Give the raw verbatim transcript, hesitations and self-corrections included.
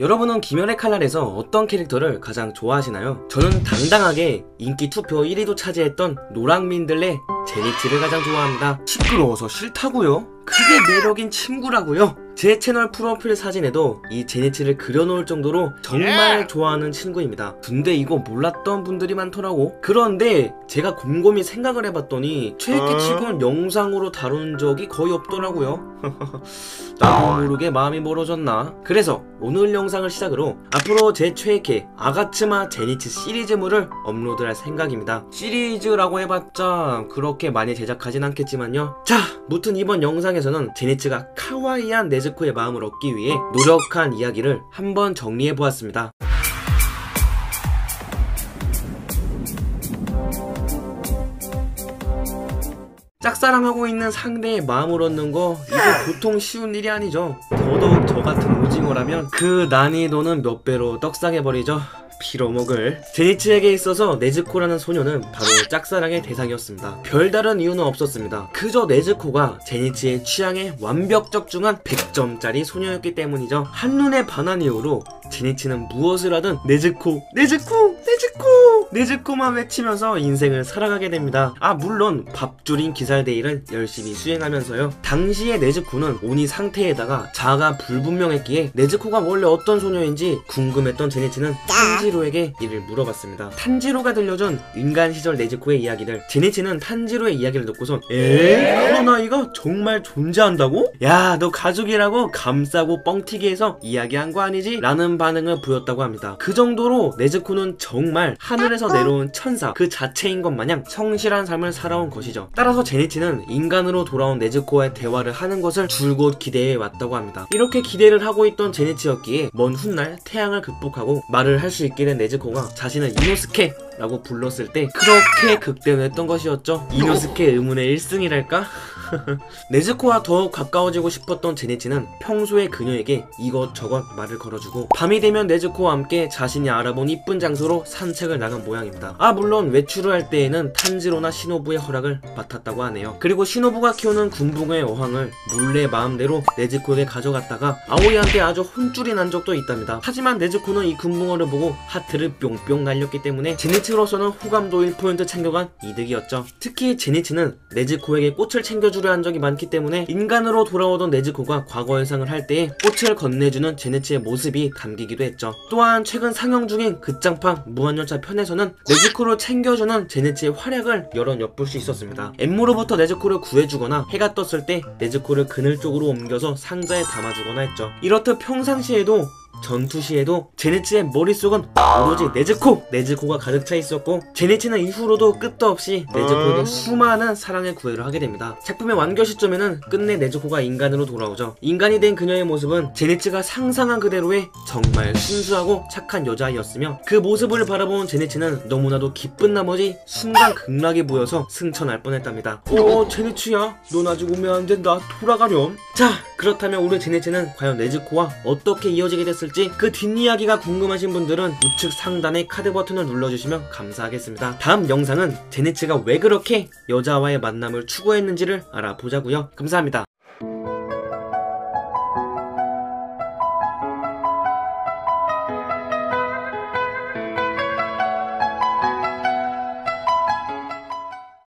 여러분은 귀멸의 칼날에서 어떤 캐릭터를 가장 좋아하시나요? 저는 당당하게 인기 투표 일 위도 차지했던 노랑민들레 제니치를 가장 좋아합니다. 시끄러워서 싫다고요? 그게 매력인 친구라고요? 제 채널 프로필 사진에도 이 제니치를 그려놓을 정도로 정말 좋아하는 친구입니다. 근데 이거 몰랐던 분들이 많더라고. 그런데 제가 곰곰이 생각을 해봤더니 최애캐 치곤 영상으로 다룬 적이 거의 없더라고요. 나도 모르게 마음이 멀어졌나? 그래서 오늘 영상을 시작으로 앞으로 제 최애캐 아가츠마 제니치 시리즈물을 업로드할 생각입니다. 시리즈라고 해봤자 그렇게 많이 제작하진 않겠지만요. 자, 무튼 이번 영상에서는 제니치가 카와이한 네즈코의 마음을 얻기 위해 노력한 이야기를 한번 정리해보았습니다. 짝사랑하고 있는 상대의 마음을 얻는 거 이거 보통 쉬운 일이 아니죠. 더더욱 저 같은 오징어라면 그 난이도는 몇 배로 떡상해버리죠. 피로먹을. 제니치에게 있어서 네즈코라는 소녀는 바로 짝사랑의 대상이었습니다. 별다른 이유는 없었습니다. 그저 네즈코가 제니치의 취향에 완벽 적중한 백 점짜리 소녀였기 때문이죠. 한눈에 반한 이후로 제니치는 무엇을 하든 네즈코 네즈코 네즈코 네즈코만 외치면서 인생을 살아가게 됩니다. 아, 물론 밥줄인 기살데이를 열심히 수행하면서요. 당시의 네즈코는 온이 상태에다가 자아가 불분명했기에 네즈코가 원래 어떤 소녀인지 궁금했던 제니치는 탄지로에게 이를 물어봤습니다. 탄지로가 들려준 인간 시절 네즈코의 이야기를 제니치는 탄지로의 이야기를 듣고선 에? 그런 아이가 정말 존재한다고? 야, 너 가족이라고 감싸고 뻥튀기해서 이야기한 거 아니지? 라는 반응을 보였다고 합니다. 그 정도로 네즈코는 정말 하늘에서 내려온 천사 그 자체인 것 마냥 성실한 삶을 살아온 것이죠. 따라서 제니치는 인간으로 돌아온 네즈코와의 대화를 하는 것을 줄곧 기대해 왔다고 합니다. 이렇게 기대를 하고 있던 제니치였기에 먼 훗날 태양을 극복하고 말을 할 수 있게 된 네즈코가 자신을 이노스케 라고 불렀을 때 그렇게 극대노했던 것이었죠. 이노스케 의문의 일 승이랄까? 네즈코와 더욱 가까워지고 싶었던 제니치는 평소에 그녀에게 이것저것 말을 걸어주고 밤이 되면 네즈코와 함께 자신이 알아본 이쁜 장소로 산책을 나간 모양입니다. 아, 물론 외출을 할 때에는 탄지로나 시노부의 허락을 맡았다고 하네요. 그리고 시노부가 키우는 군붕어의 어항을 몰래 마음대로 네즈코에게 가져갔다가 아오이한테 아주 혼쭐이 난 적도 있답니다. 하지만 네즈코는 이 군붕어를 보고 하트를 뿅뿅 날렸기 때문에 제니치로서는 호감도 일 포인트 챙겨간 이득이었죠. 특히 제니치는 네즈코에게 꽃을 챙겨주려 한 적이 많기 때문에 인간으로 돌아오던 네즈코가 과거 회상을 할 때에 꽃을 건네주는 제니치의 모습이 담기기도 했죠. 또한 최근 상영 중인 극장판 무한열차 편에서는 네즈코를 챙겨주는 제니치의 활약을 여러 엿볼 수 있었습니다. 엠무로부터 네즈코를 구해주거나 해가 떴을 때 네즈코를 그늘 쪽으로 옮겨서 상자에 담아주거나 했죠. 이렇듯 평상시에도 전투 시에도 제니치의 머릿속은 오로지 네즈코! 네즈코가 가득 차 있었고 제니치는 이후로도 끝도 없이 네즈코에게 수많은 사랑의 구애를 하게 됩니다. 작품의 완결 시점에는 끝내 네즈코가 인간으로 돌아오죠. 인간이 된 그녀의 모습은 제니치가 상상한 그대로의 정말 순수하고 착한 여자아이였으며 그 모습을 바라본 제니치는 너무나도 기쁜 나머지 순간 극락이 보여서 승천할 뻔했답니다. 어, 제니치야, 넌 아직 오면 안 된다. 돌아가렴. 자, 그렇다면 우리 제니치는 과연 네즈코와 어떻게 이어지게 됐을지 그 뒷이야기가 궁금하신 분들은 우측 상단의 카드 버튼을 눌러주시면 감사하겠습니다. 다음 영상은 제니치가 왜 그렇게 여자와의 만남을 추구했는지를 알아보자고요. 감사합니다.